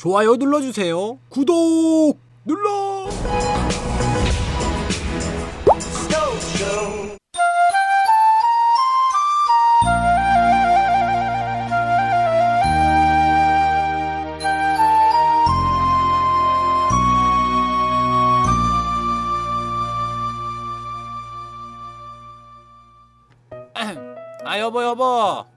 좋아요 눌러주세요. 구독 눌러. 아 여보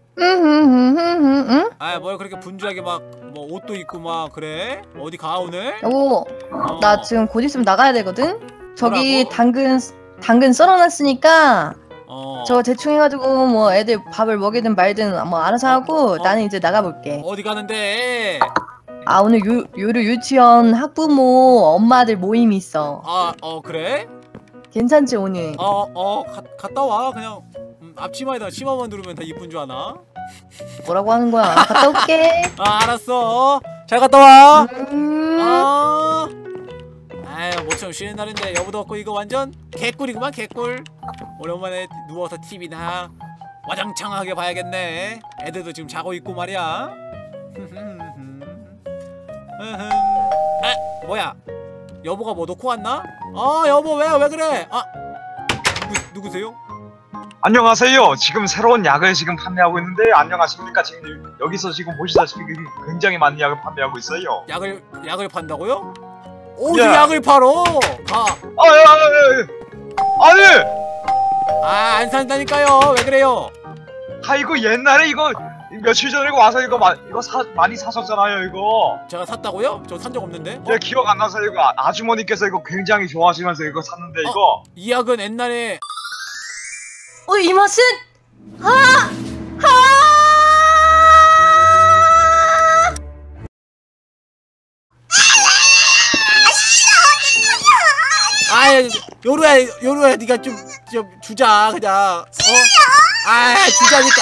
응? 아 뭘 그렇게 분주하게 막 뭐 옷도 입고 막 그래? 어디 가 오늘? 여보, 나 지금 곧 있으면 나가야 되거든? 저기 뭐라고? 당근 썰어놨으니까 저거 어 대충 해가지고 뭐 애들 밥을 먹이든 말든 뭐 알아서 하고 나는 이제 나가볼게. 어디 가는데? 아, 오늘 요리 유치원 학부모 엄마들 모임이 있어. 그래? 괜찮지 오늘? 갔다 와 그냥. 앞치마에다 치마만 누르면 다 이쁜 줄 아나? 뭐라고 하는 거야? 갔다 올게. 알았어. 잘 갔다 와. 음. 아유 모처럼 쉬는 날인데 여보도 없고 이거 완전 개꿀이구만 개꿀. 오랜만에 누워서 TV나 와장창하게 봐야겠네. 애들도 지금 자고 있고 말이야. 뭐야 여보가 뭐 놓고 왔나? 여보 왜 그래? 누구세요? 안녕하세요. 지금 새로운 약을 지금 판매하고 있는데 안녕하십니까? 지금 여기서 지금 보시다시피 굉장히 많은 약을 판매하고 있어요. 약을 판다고요? 어디 예. 약을 팔어? 가. 아니! 안 산다니까요. 왜 그래요? 이거 옛날에 이거 며칠 전에 와서 이거 많이 사셨잖아요. 이거. 제가 샀다고요? 저 산 적 없는데. 네, 기억 안 나서 이거 아주머니께서 이거 굉장히 좋아하시면서 이거 샀는데 이거. 이 약은 옛날에 이 맛은? 요루야 네가 좀 주자 그냥. 주자니까.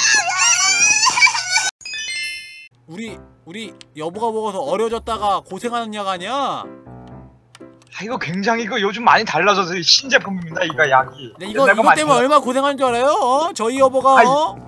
우리 여보가 먹어서 어려졌다가 고생하는 약 아니야? 이거 굉장히 이거 요즘 많이 달라져서 신제품입니다. 이거 약이. 네, 이거 때문에 얼마나 고생하는 줄 알아요? 저희 여보가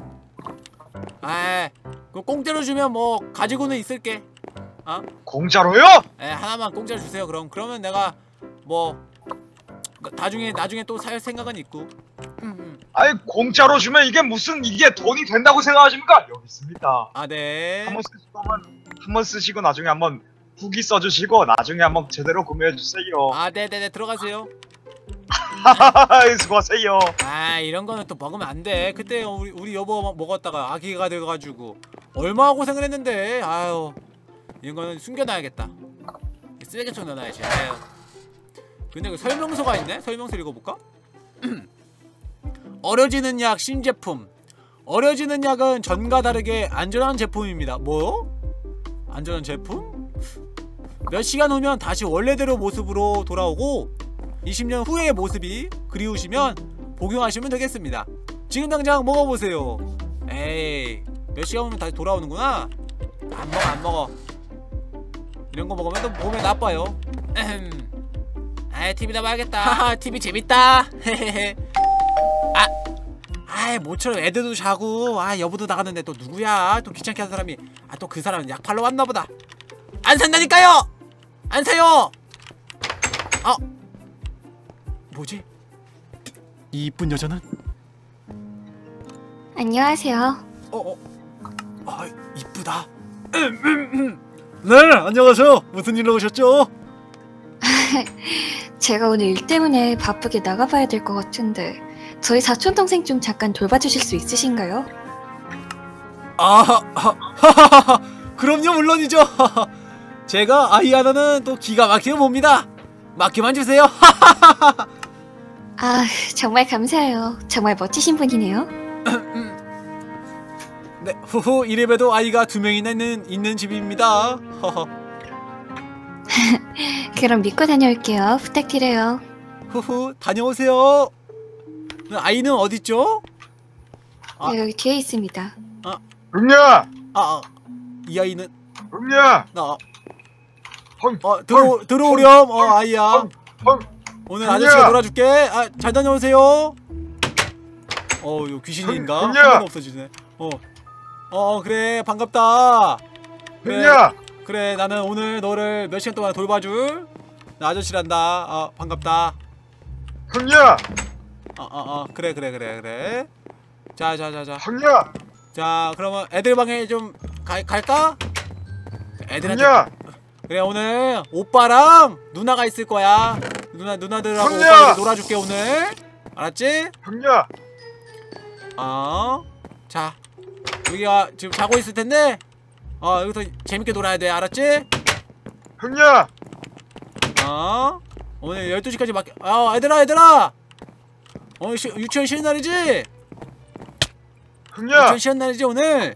그거 공짜로 주면 뭐 가지고는 있을게. 공짜로요? 하나만 공짜로 주세요. 그러면 내가 뭐 나중에 또 살 생각은 있고. 공짜로 주면 이게 돈이 된다고 생각하십니까? 여기 있습니다. 네. 한번 쓰시고 나중에 한번 후기 써주시고 나중에 한번 제대로 구매해주세요. 네네네 들어가세요. 수고하세요. 이런 거는 또 먹으면 안 돼. 그때 우리 여보 먹었다가 아기가 돼가지고 얼마나 고생을 했는데. 이런 거는 숨겨놔야겠다. 쓰레기통에 넣어놔야지. 근데 그 설명서가 있네? 설명서 읽어볼까? 어려지는 약 신제품. 어려지는 약은 전과 다르게 안전한 제품입니다. 뭐요? 안전한 제품? 몇 시간 후면 다시 원래대로 모습으로 돌아오고 20년 후의 모습이 그리우시면 복용하시면 되겠습니다. 지금 당장 먹어보세요. 몇 시간 후면 다시 돌아오는구나? 안 먹어. 이런 거 먹으면 또 몸에 나빠요. TV나 봐야겠다. TV 재밌다. 모처럼 애들도 자고 여보도 나갔는데 또 누구야? 또 귀찮게 한 사람이. 또 그 사람은 약 팔러 왔나보다. 안 산다니까요! 안 사요! 뭐지? 이 이쁜 여자는? 안녕하세요. 이쁘다. 네, 안녕하세요. 무슨 일로 오셨죠? 제가 오늘 일 때문에 바쁘게 나가봐야 될 것 같은데 저희 사촌동생 좀 잠깐 돌봐주실 수 있으신가요? 그럼요, 물론이죠. 제가 아이 하나는 또 기가 막히게 봅니다. 맡겨만 주세요. 정말 감사해요. 정말 멋지신 분이네요. 네, 이래봬도 아이가 2명이나 있는 집입니다. 그럼 믿고 다녀올게요. 부탁드려요. 다녀오세요. 아이는 어딨죠? 여기 뒤에 있습니다. 응야! 이 아이는 응야! 들어오렴. 아이야. 오늘 아저씨가 놀아줄게. 잘 다녀오세요. 이거 귀신인가? 한 번 없어지네. 그래 반갑다. 그래. 그래 나는 오늘 너를 몇 시간 동안 돌봐줄 나 아저씨란다. 아 반갑다. 형님! 그래. 자자자자. 형님! 자 그러면 애들 방에 좀 갈까? 애들한테 형님! 그래 오늘 오빠랑 누나가 있을 거야. 누나들하고 형님! 오빠랑 놀아줄게 오늘. 알았지? 형님! 자 여기가 지금 자고 있을 텐데 여기서 재밌게 놀아야 돼. 알았지? 형님! 오늘 12시까지 밖에 얘들아 유치원 쉬는 날이지? 형님! 유치원 쉬는 날이지 오늘?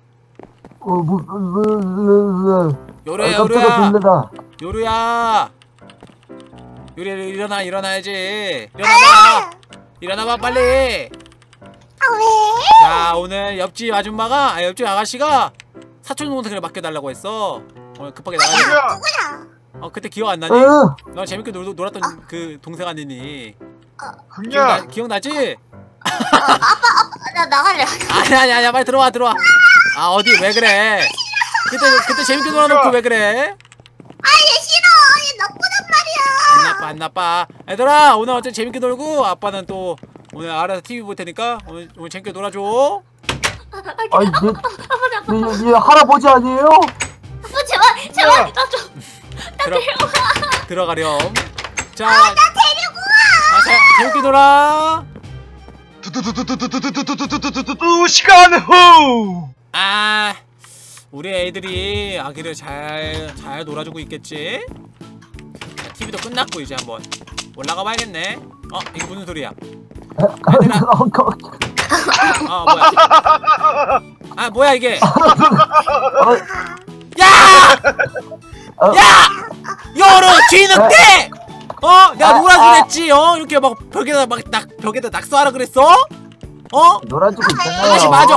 요루야 일어나야지. 일어나봐 빨리. 자 오늘 옆집 옆집 아가씨가 사촌 동생을 맡겨달라고 했어. 오늘 급하게 나가야 그때 기억 안 나니? 너 재밌게 놀았던 그 동생 아니니? 형님! 기억나지? 나 나갈래. 아니야 빨리 들어와. 어디 왜 그래? 그때 재밌게 놀아놓고 왜 그래? 얘 싫어. 얘 나쁘단 말이야. 안 나빠. 얘들아 오늘 어차피 재밌게 놀고 아빠는 또 오늘 알아서 TV 볼 테니까 오늘 재밌게 놀아줘. 아니 얘 할아버지 아니에요? 제발 나 좀. 들어가렴. 자, 나 데리고 와. 자, 재밌게 놀아. 시간 후! 우리 애들이 아기를 잘 놀아주고 있겠지? 자, TV도 끝났고 이제 한번 올라가 봐야겠네. 이게 무슨 소리야? 얘들아. 뭐야? 뭐야 이게? 야! 여러 뒤늦게! 내가 놀아주랬지. 이렇게 막 벽에다 낙서하라 그랬어? 놀아주고 있잖아요. 아저씨 맞아.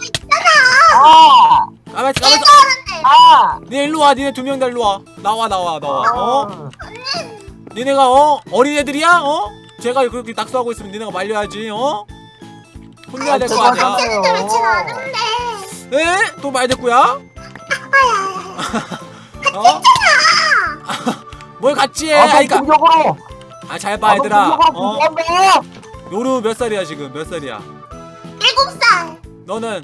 가만있어. 니네 일로 와. 니네 2명 다 일로 와. 나와. 니네가 어린애들이야? 제가 그렇게 낙서하고 있으면 니네가 말려야지. 혼내야 될 거 아니야. 그렇진 않은데. 에? 또 말대꾸야? 뭘 같이 해? 공격으로. 잘 봐 얘들아. 공격한다. 요루 몇 살이야 지금? 몇 살이야? 7살. 너는?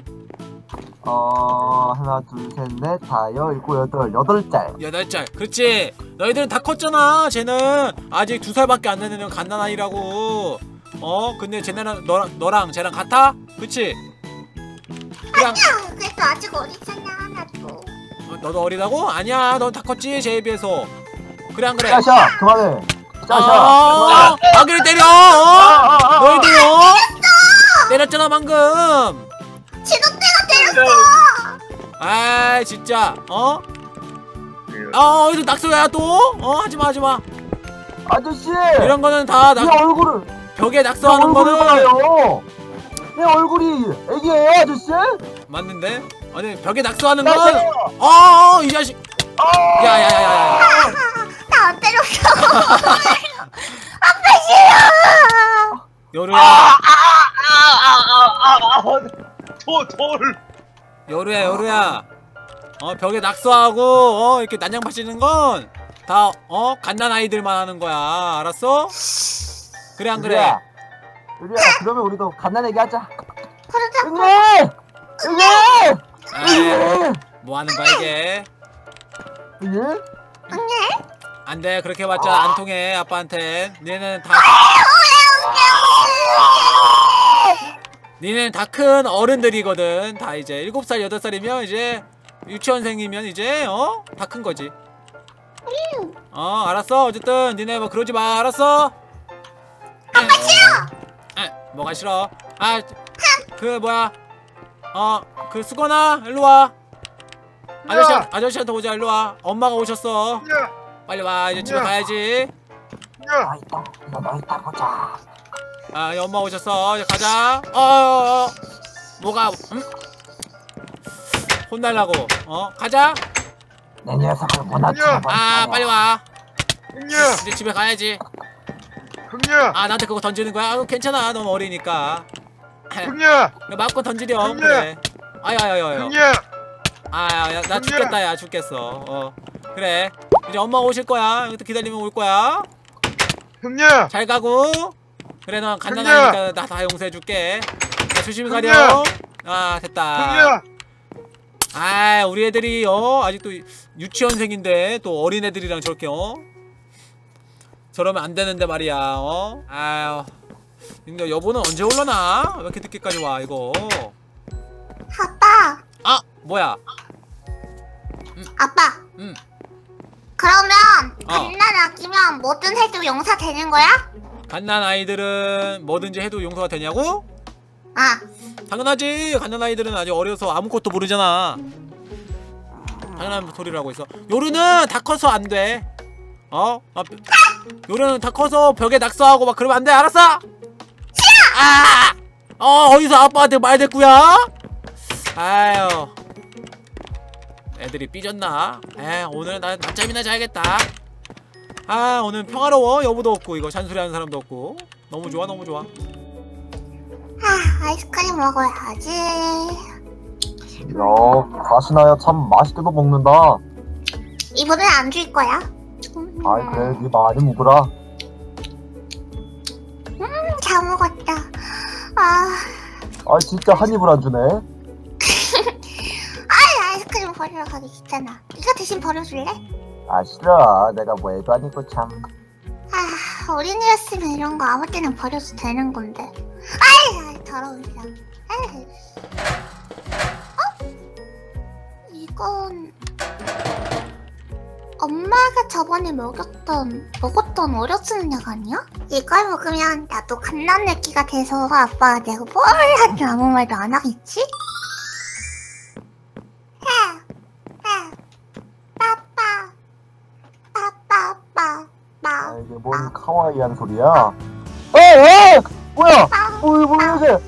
하나 둘셋넷 다섯 일곱 여덟 8살. 8살. 그렇지. 너희들은 다 컸잖아. 쟤는 아직 2살밖에 안 되는 갓난아이라고. 근데 쟤네랑 너랑 쟤랑 같아? 그치? 아니야. 그래도 아직 어리잖아. 나도. 너도 어리다고? 아니야. 넌 다 컸지 쟤에 비해서. 그래 안 그래? 짜샤 그만해. 짜샤. 아기를 때려. 너희들 때렸잖아 방금. 진돗개가 때렸어. 진짜 어디서 낙서야 또? 하지마. 아저씨. 이런 거는 다 내 얼굴을. 벽에 낙서하는 거는 봐요. 내 얼굴이 애기예요 아저씨? 맞는데? 아니 벽에 낙서하는 건 맞아요. 이 자식. 야야야야. 나 안 때렸어. 아빠 싫어. 요루야. 돌! 요루야. 벽에 낙서하고 이렇게 난장파시는 건 다 갓난 아이들만 하는 거야. 알았어? 그래 안 그래? 유리야 그러면 우리도 갓난애기 하자. 그러자. 뭐 하는 거야 이게? 예? 안돼 그렇게 해봤자 안 통해 아빠한텐. 니네는 다 큰 어른들이거든. 다 이제 7살 8살이면 이제 유치원생이면 이제 다 큰 거지. 알았어. 어쨌든 니네 뭐 그러지 마. 알았어? 아빠 싫어. 뭐가 싫어? 그 뭐야? 그 수건아 일로 와. 아저씨한테 오자. 일로 와. 엄마가 오셨어. 빨리 와. 이제 집에 가야지. 너 이따 보자. 엄마 오셨어. 이제 가자. 뭐가? 혼날라고. 가자. 내 녀석을 못 맞춰. 빨리 와. 형님! 이제 집에 가야지. 형님! 나한테 그거 던지는 거야? 괜찮아. 너무 어리니까. 형님! 마음껏 던지렴. 형님! 그래. 아야야야야. 형님! 나 죽겠다. 야 죽겠어. 그래 이제 엄마 오실 거야. 이것도 기다리면 올 거야. 형님. 잘 가고. 그래 넌 간단하니까 나 다 용서해줄게. 조심히 가렴. 됐다. 형님. 우리 애들이 아직도 유치원생인데 또 어린애들이랑 저렇게 저러면 안 되는데 말이야. 아유 근데 여보는 언제 올라나? 왜 이렇게 늦게까지 와 이거. 아빠. 뭐야. 아빠. 그러면 갓난 아기면 뭐든 해도 용서되는 거야? 갓난아이들은 뭐든지 해도 용서가 되냐고? 당연하지. 갓난아이들은 아직 어려서 아무것도 모르잖아. 당연한 소리를 하고 있어. 요루는 다 커서 안 돼. 요루는 다 커서 벽에 낙서하고 막 그러면 안 돼. 알았어? 어디서 아빠한테 말 대꾸야? 아유 애들이 삐졌나? 오늘은 나 낮잠이나 자야겠다. 오늘 평화로워. 여보도 없고 이거 잔소리하는 사람도 없고. 너무 좋아 너무 좋아. 아이스크림 먹어야지. 야, 가시나야 참 맛있게도 먹는다. 이번엔 안 줄 거야. 아이 그래, 니 많이 먹으라. 잘 먹었다. 아 진짜 한 입을 안 주네. 아이스크림 버리러 가기 귀찮아. 이거 대신 버려줄래? 아 싫어, 내가 뭐 애도 아니고 참. 어린이였으면 이런 거 아무 때나 버려도 되는 건데. 더러운 사람. 이건 엄마가 저번에 먹었던 어려지는 약 아니야? 이걸 먹으면 나도 갓난애기가 돼서 아빠가 내가 뭘 하든 아무 말도 안 하겠지? 이게 뭔 카와이한 소리야? 뭐야? 뭐야 이게?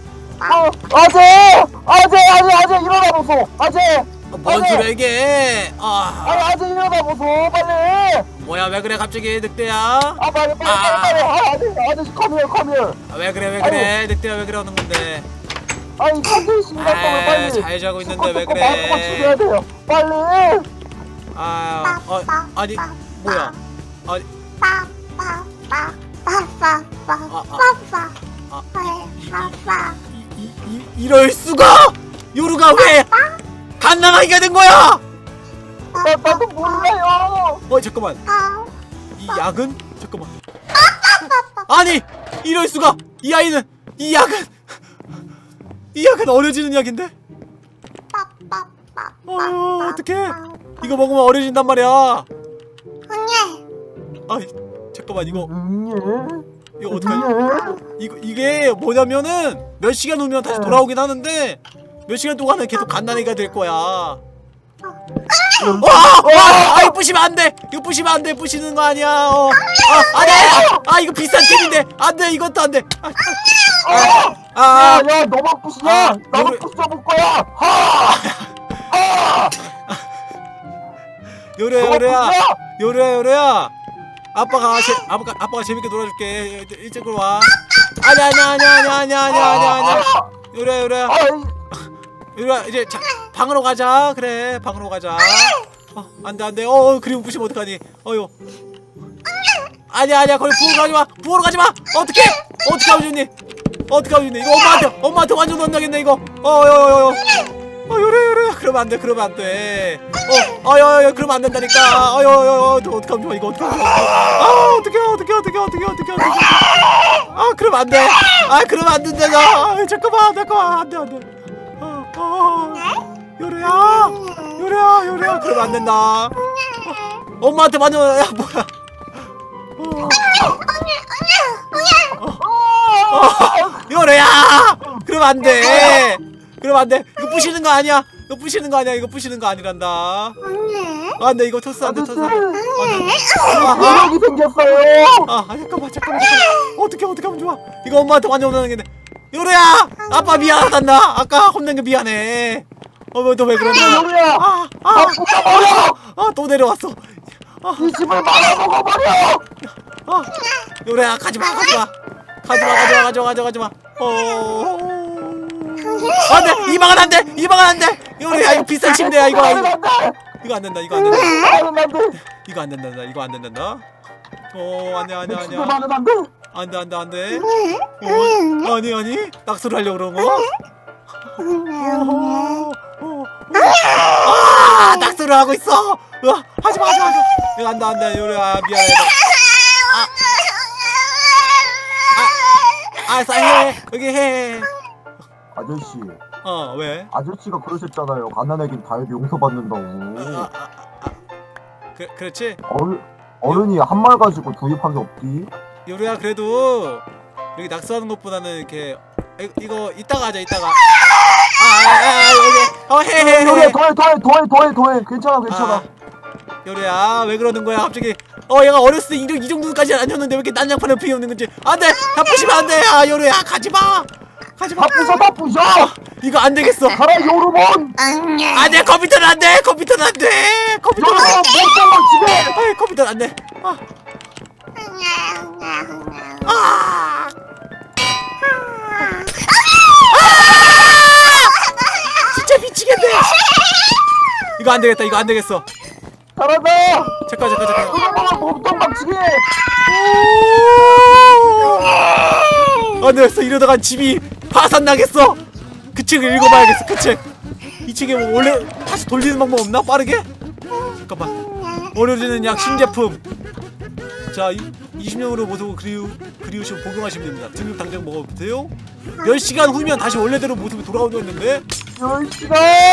아재 일어나 보소. 아재. 뭔 소리야 이게? 아재 일어나 보소 빨리. 뭐야 왜 그래 갑자기 늑대야? 빨리. 아저씨 컴히어. 왜 그래 늑대야 왜 그러는 건데? 선생님 심각하면 빨리. 잘 자고 있는데 왜 그래? 마음껏 치료해야 돼요. 빨리. 아니 뭐야? 이럴 수가! 요루가 왜 갓난아기가 된 거야? 나도 몰라요. 잠깐만. 이 약은 잠깐만. 아니 이럴 수가! 이 약은 어려지는 약인데? 어떡해? 이거 먹으면 어려진단 말이야. 잠깐만 이거 어떡하지? 이게 뭐냐면은 몇 시간 후면 다시 돌아오긴 하는데 몇 시간 동안은 계속 갓난아기가 될 거야. 이거 부시면 안 돼. 이거 부시면 안 돼. 부시는 거 아니야. 안돼. 이거 비싼 템인데 안 돼. 이것도 안 돼. 야, 너만 부시냐? 나도 부숴볼 거야. 요루야. 아빠가 재밌게 놀아줄게. 이쪽으로 와. 아니야. 요루야 이제 방으로 가자. 그래 방으로 가자. 안돼. 그리고 부시면 어떡하니? 아니야 거기 부으러 가지마. 어떻게 하면 좋니? 이거 엄마한테 완전 혼나겠네 이거. 요래 그러면 안 돼. 그러면 안 된다니까. 어떻게 하면 좋아 이거. 어떡해. 그러면 안 돼. 그러면 안 된다. 잠깐만 안 돼. 요래야 그러면 안 된다. 엄마한테 완전 뭐야. 요래야 그러면 안 돼. 이거 부시는 거 아니야. 이거 부시는 거 아니란다. 안돼 이거 토스 안돼. 여기 생겼어요. 잠깐만. 어떻게 하면 좋아. 이거 엄마한테 완전 혼나는 게. 요래야 아빠 미안하단다. 아까 혼낸 게 미안해. 너 왜 그러냐? 요리야. 또 내려왔어. 이 집을 말아먹어버려. 요래야 가지마. 안돼 이 방은 안돼 이 방은 안돼 요루야 이거 비싼 침대야 이거 안 된다 이거 안 된다 이거 안 된다 이거 안 된다 안돼 안돼 안돼 안돼 안돼 아니 낙서를 하려고 그런 거? 낙서를 하고 있어 하지마 이거 안돼 요루야 미안해 해 여기 해 아저씨. 왜? 아저씨가 그러셨잖아요. 갓난애긴 다이어트 용서받는다고. 그렇지? 어른이 한 말 가지고 두입한 게 없디? 요루야 그래도 여기 낙서하는 것보다는 이렇게 이거 이따가 하자 이따가 여기 해 더해 괜찮아. 요루야 왜 그러는 거야 갑자기 얘가 어렸을 때 이 정도까지 아니었는데 왜 이렇게 난장판을 피우는 건지 안돼 다 부시면 안돼 요루야 가지마 다 부셔 이거 안 되겠어 가라 요르몬. 안돼 컴퓨터는 안돼 컴퓨터는 안돼 컴퓨터는 안돼 컴퓨터는 안돼 진짜 미치겠네 이거 안 되겠어 잘한다. 잠깐 몸통 박치기. 안 되겠어 이러다가 집이 파산 나겠어 그 책을 읽어봐야겠어 이 책에 뭐 원래 다시 돌리는 방법 없나 빠르게? 잠깐만 어려지는 약 신제품 자 20년으로 모습을 그리우시고 복용하시면 됩니다 등급 당장 먹어보세요 10시간 후면 다시 원래대로 모습이 돌아오는데 10시간.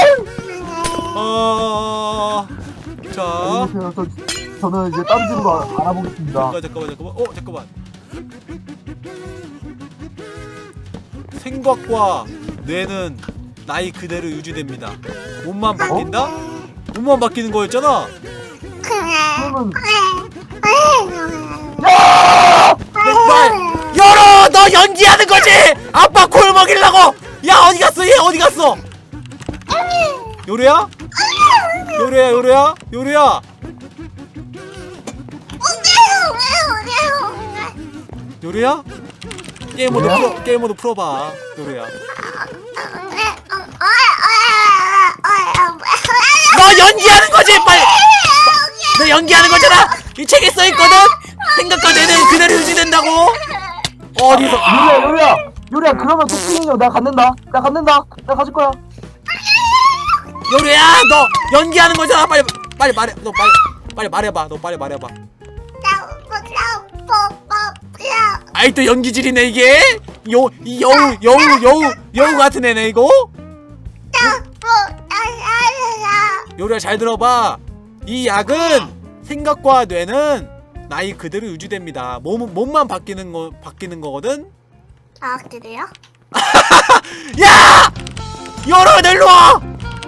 자 저는 이제 딴 집으로 알아보겠습니다. 잠깐만 생각과 뇌는 나이 그대로 유지됩니다 몸만 바뀐다? 몸만 바뀌는 거였잖아 그러면 열어! 너 연기하는 거지! 아빠 골 먹이려고! 야 어디 갔어? 얘 어디 갔어? 요루야? 요루야? 요루야? 게임 모드 풀어봐 요루야 너 연기하는 거지! 빨리! 너 연기하는 거잖아! 이 책에 써있거든? 생각과 뇌는 그대로 유지된다고! 어디서 요리야 그러면 토끼는요. 나 갖는다. 나 가질 거야. 요루야 너 연기하는 거잖아 빨리 말해 너 빨리 말해봐 아이 또 연기질이네 이게 이 여우 같은 애네 이거 요루야 잘 들어봐 이 약은 생각과 뇌는 나이 그대로 유지됩니다 몸만 바뀌는 거거든 그래요? 야! 요루 너 일로와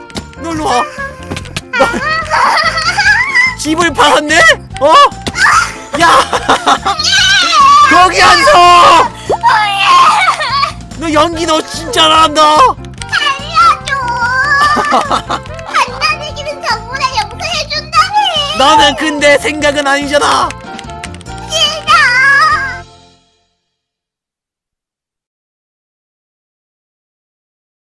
집을 팔았네? 야! 거기 앉아! 너 연기 너 진짜 잘한다! 갓난애기는 전부 다 용서해준다며. 너는 근데 생각은 아니잖아!